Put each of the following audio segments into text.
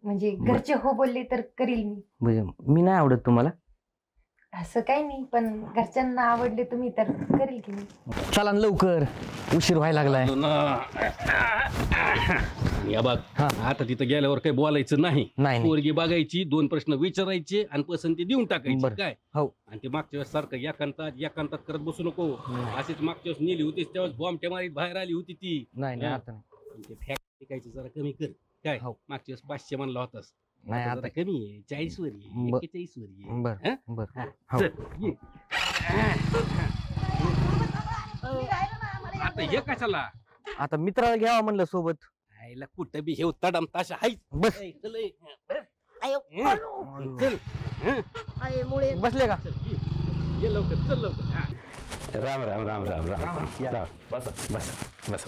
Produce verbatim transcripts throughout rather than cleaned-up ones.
म्हणजे घरचे हो बोलले तर करील मी. म्हणजे मी नाही आवडत तुम्हाला? असं काही नाही, पण घरच्यांना आवडले तुम्ही तर करील की मी. चला न लवकर, उशीर व्हायला लागलाय. या बघ, आता तिथं गेल्यावर काही बोलायचं नाही. नाही पोरगी बघायची, दोन प्रश्न विचारायचे आणि पसंती देऊन टाकायची. बरं. काय हो. आणि ते मागच्या वेळेस सारखं एकांतात एकांतात करत बसू नको. अशीच मागच्या वेळेस नेली होतीस त्यावेळेस बॉम्ब मारीत बाहेर आली होती ती. नाही नाही हा. आता नाही. ते फॅक्ट टिकायचं जरा कमी कर. काय हो. मागच्या वेळेस पाचशे म्हणला होतास, नाही आता आता जरा कमी आहे, चाळीस वर आहे, ब- एक्केचाळीस वर आहे. बर हा? बर हा. हो. चल, ये. आता हे कशाला आता मित्राला घ्यावा म्हणलं सोबत. आईला कुठं बी हे तडम ताशा हायच. बस ए, चल, ए. चल हं. बसले का? चल, ये. ये लवकर, चल लवकर. हा. राम राम राम राम राम राम. बस बस बस.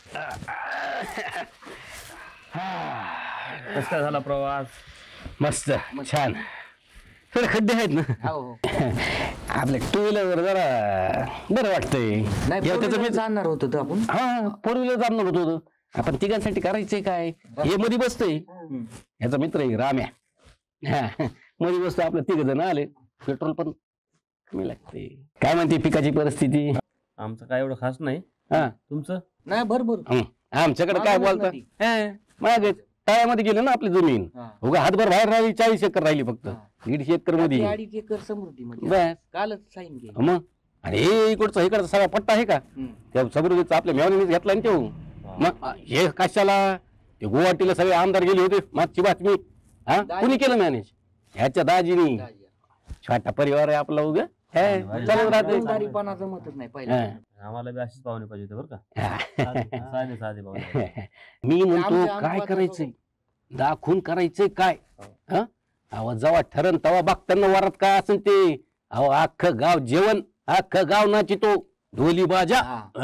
कसा झाला प्रवास? मस्त छान. थोडे खड्डे आहेत ना आपल्या टू व्हीलर जरा बरं वाटतंय. या त्याचं मी जाणार होतो तर आपण. हा फोर व्हीलर जाणार होतो. आपण तिघांसाठी करायचंय काय, हे मध्ये बसतोय, याचा मित्र आहे राम्या. हा मध्ये बसतो, आपलं तिघ जण आले, पेट्रोल पण कमी लागते. काय म्हणते पिकाची परिस्थिती? आमचं काय एवढं खास नाही. हा तुमचं? नाही बरोबर. आमच्याकडे काय बोलता, मागे तळ्यामध्ये गेले ना आपली जमीन, उगा हातभर बाहेर राहिली, चाळीस एकर राहिली फक्त, दीडशे एकर मध्ये. अडीच एकर समृद्धी मध्ये बस कालच साईन केली. मग आणि हे इकडचा इकडचा सगळा पट्टा आहे का, त्या समृद्धीचा आपल्या मेवणीनेच घेतला ना तो. मग हे कशाला, ते गुवाहाटीला सगळे आमदार गेले होते, मागची बातमी. हा कुणी केलं मॅनेज? ह्याच्या दाजीनी. छोटा परिवार आहे आपला, उगा चालत राहते. जमतच नाही पहिला. आम्हाला बी अशीच पाहुणे पाहिजे होते बरं का. साधे साधे पाहुणे. मी म्हणतो काय करायचंय, दाखवून करायचंय काय. अहो जेव्हा ठरण तेव्हा बघताना वरात काय असेल ते, अहो अख्खं गाव जेवण, अख्खं गाव नाचितो, ढोली बाजा.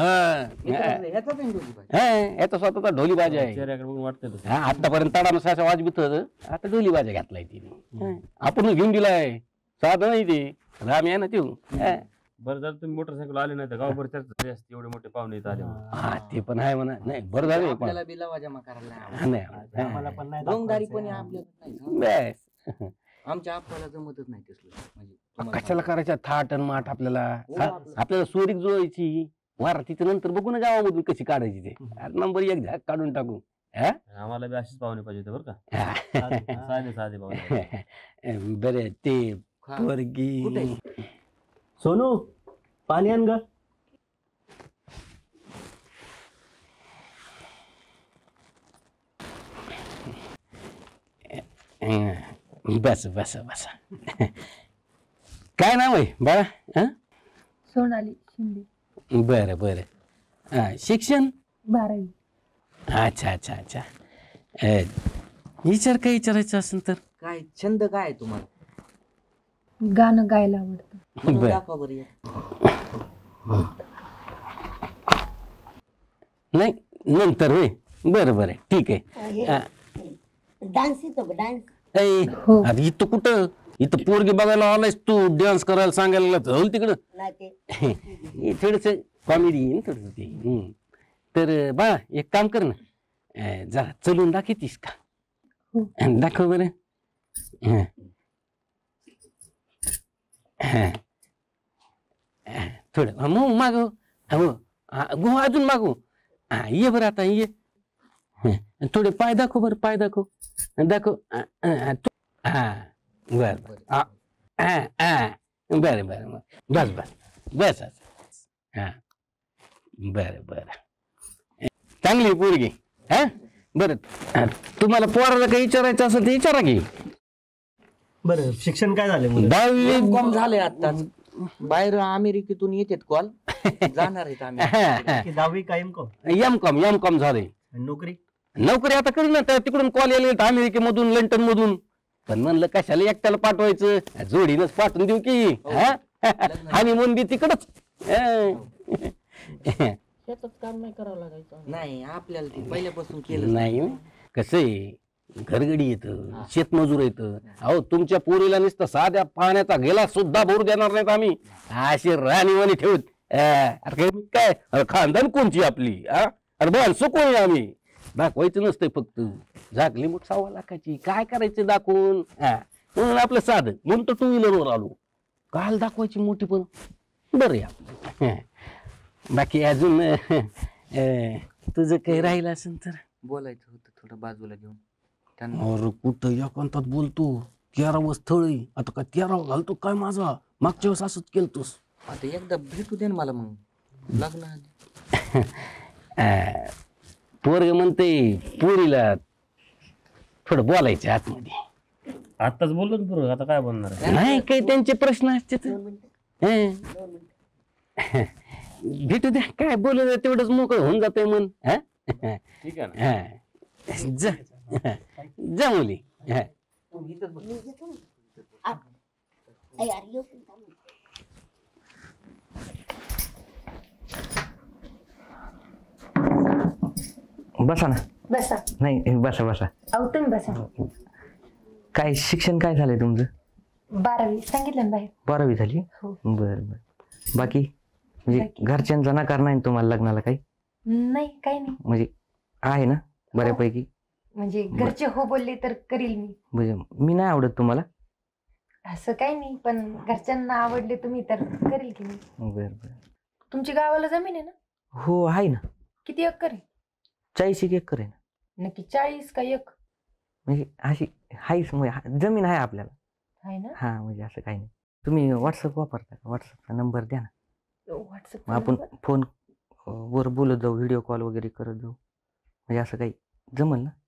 याचा स्वतःचा ढोली बाजा आहे. चेहऱ्याकडे बघून वाटतंय तसं. हा आतापर्यंत तडा मसाचा वाजवित होतं, आता ढोली बाजा घातलाय तिने. आपण घेऊन दिलाय, साधं नाही ते, राम आहे ना त्यो. बरं झालं तुम्ही मोटरसायकल आले नाही तर गावभर चर्चा झाली असती, एवढे मोठे पाहुणे इथं आले म्हणून. हा ते पण आहे म्हणा. नाही बरं झालं पण. आपल्याला बी लवा जमा करायला नाही. आम्हाला पण नाही दोनदारी पण आपल्याला नाही. बस आमच्या आपल्याला जमतच नाही तसलं. म्हणजे कशाला करायच्या थाट आणि माठ आपल्याला. हो, हा? आपलं. आपल्याला सोरीक जोडायची वार, तिथं नंतर बघू ना गावामधून कशी काढायची ते. नंबर एक झाक काढून टाकू. हा? आम्हाला बी अशीच पाहुणे पाहिजे होते बरं का. हा. साधे साधे पाहुणे. बरे ते खा. पोरगी. कुठे? सोनू पाणी आण ग. बस बस बस. काय नाव आहे बाळा? हा? सोनाली शिंदे. बरं बरं. हा, शिक्षण? बारावी. अच्छा अच्छा अच्छा. अ, विचार काय विचारायचं असेल तर? काय छंद काय आहे तुम्हाला? गाणं गायला आवडतं. म्हणून बरं. दाखवा बरं एक. नाही नंतर होय. बरं बरं ठीक आहे. हा. डान्स येतो का डान्स? ऐ, हो. अरे इथं कुठं, इथं पोरगी बघायला आलायस तू, डान्स करायला सांगायला लागला, हो तिकडं. नाही ते थोडस कॉमेडी थोडस ते. हम्म. तर बा एक काम कर ना, अ, जरा चलून दाखवतीस का? हो. दाखव बरं. हं. हं. हं. थोडं मग मागव. हो हा, गो अजून मागव. हा ये बरं आता ये. हं. थोडे पाय दाखव बरं, पाय दाखव दाखव. हा बर बर. हा हा बरं बरं बस बस बस. हा बरं बरं. चांगली पोरगी. हा बरं. तुम्हाला पोराला काही विचारायचं असेल ते विचारा की. बरं शिक्षण काय झालं? दहावी कॉम झालंय आताच. बाहेर अमेरिकेतून येतात कॉल, जाणार आहेत आम्ही. दहावी कायम com, M com M com झाले. नोकरी नोकरी आता करी ना, तिकडून कॉल यायला अमेरिकेमधून लंडन मधून. पण म्हणलं कशाला एकट्याला पाठवायचं, जोडीनच पाठवून देऊ की. आणि म्हणून बी तिकडच. शेतात काम नाही करावं लागायचं. नाही आपल्याला ते पहिल्यापासून केलं नाही कसं आहे, घरगडी येतं, शेतमजूर येतं. अहो तुमच्या पोरीला नुसतं साध्या पाण्याचा गेला सुद्धा भरू देणार नाहीत आम्ही, अशी राणीवाणी ठेवत. अरे काय अरे खानदान कोणची आपली? अरे बांधसो कोणी आम्ही? दाखवायचं नसतंय फक्त झाकली मोठ सव्वा लाखाची काय करायचं दाखवून हा म्हणून आपलं साधं म्हणून तर टू व्हीलरवर आलो काल दाखवायची मोठी पण बरं या हं. बाकी अजून अं, तुझं काही राहिलं असेल तर बोलायचं होतं थोडं बाजूला घेऊन त्यांना. अरे कुठं एकांतात बोलतो तेरावं स्थळ आहे आता काय तेरावं घालतो काय माझा मागच्या वेळेस असंच केलतोस आता एकदा भेटू दे ना मला मग लग्न आधी. पोरग म्हणते पोरीला थोडं बोलायचं आतमध्ये आत्ताच बोललो ना बरोबर आता काय बोलणार आहे? नाही काही त्यांचे प्रश्न असतात हं. भेटू द्या काय बोलू द्या तेवढंच मोकळं होऊन जातंय मन हं? ठीक आहे ना हं. जा जा मुली हं. अरे यार, येऊ पण थांब. बसा ना बसा. नाही बसा बसा अहो तुम्ही बसा. काय शिक्षण काय झालंय तुमचं बारावी सांगितलं ना बाहेर. बारावी झाली हो. बर बर बाकी म्हणजे बाकी? घरच्यांचा नकार नाही ना तुम्हाला लग्नाला काही नाही काही नाही म्हणजे आहे ना बऱ्यापैकी म्हणजे घरचे हो बोलले तर करील मी. म्हणजे मी नाही आवडत तुम्हाला असं काही नाही पण घरच्यांना आवडले तुम्ही तर करील की मी. बर बर तुमची गावाला जमीन आहे ना हो आहे ना किती एकर आहे चाळीस एक एकर आहे ना नक्की चाळीस का एक म्हणजे अशी हाईच म्हणजे हा- जमीन आहे आपल्याला आहे ना. हा म्हणजे असं काही नाही तुम्ही व्हॉट्सअप वापरता का व्हॉट्सअपचा नंबर द्या ना व्हॉट्सअप मग आपण फोन वर बोलत जाऊ व्हिडिओ कॉल वगैरे करत जाऊ म्हणजे असं काही जमल ना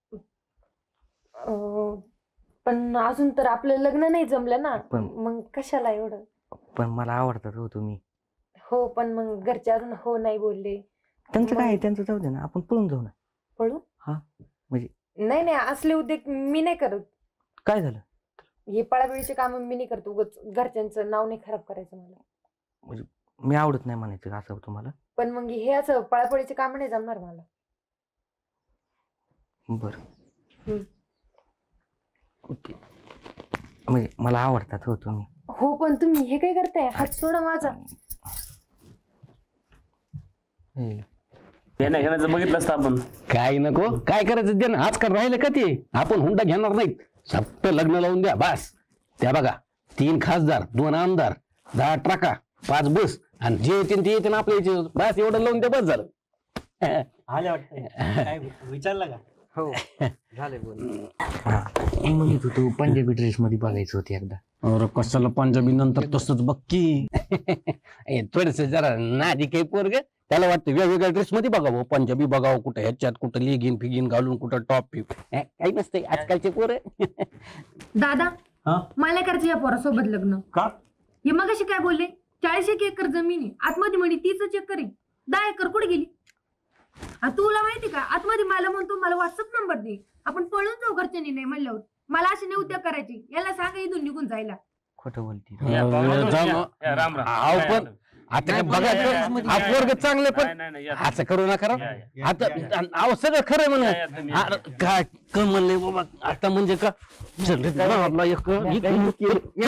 पण अजून तर आपलं लग्न नाही जमलं ना पण- मग कशाला एवढं. पण मला आवडतात हो तुम्ही हो पण मग घरचे अजून हो नाही बोलले. त्यांचं काय आहे, मग- त्यांचं जाऊ दे ना आपण पळून जाऊ ना पळू हा, म्हणजे- नाही नाही असले उद्योग मी नाही करत. काय झालं हे पळापळीचे काम मी नाही करत उगाच घरच्यांचं नाव नाही खराब करायचं मला. मी आवडत नाही म्हणायचं का असं तुम्हाला पण मग हे असं पळापळीचे काम नाही जमणार मला. बर हम्म. ओके म्हणजे मला आवडतात हो तुम्ही हो पण तुम्ही हे काय करताय हात सोडा माझा. हे, येण्या घेण्याचं बघितलं असतं आपण काय नको काय करायचं दे ना आजकाल राहिलं का ते आपण हुंडा घेणार नाहीत फक्त लग्न लावून द्या बस त्या बघा तीन खासदार दोन आमदार दहा ट्रका पाच बस आणि जे येतील ते येतील आपल्या इथे बस एवढं लावून द्या बस झालं आले वाटतं काय विचारलं का हो झालंय बोल. हा मी म्हणत होतो पंजाबी ड्रेस मध्ये बघायचं होते एकदा अरे कशाला पंजाबी नंतर तसंच बक्की थोडस जरा नादी काही पोरग त्याला वाटतं वेगवेगळ्या ड्रेस मध्ये बघावं पंजाबी बघावं कुठं ह्याच्यात कुठं लेगिन फिगिन घालून कुठं टॉप फिप काही नसतंय आजकालचे पोर दादा हा? मला करायचं या पोरासोबत लग्न. का हे मग काय बोलले चाळीस एक एकर जमीन आहे आतमध्ये म्हणे तीच एकर आहे दहा एकर कुठे गेली. आणि तुला माहिती का आतमध्ये मला म्हणतो मला व्हॉट्सअप नंबर दे आपण पळून जाऊ घरच्यांनी नाही म्हणल्यावर मला असे नाही उद्योग करायचे याला सांगा इथून निघून जायला. खोटं बोलती या, पाहुणे, जाऊ या, मग. या, राम राम अहो, काय पण- आता? आता काय नाही, बघायचं या, या, हा या, पोरग या. चांगले पण नाही, नाही, नाही, या. असं करू नका राव. या, या. आता अहो सगळं खरं म्हण या, या, तुम्ही या. काय क म्हणले बाबा आता म्हणजे का सगळे आपला एक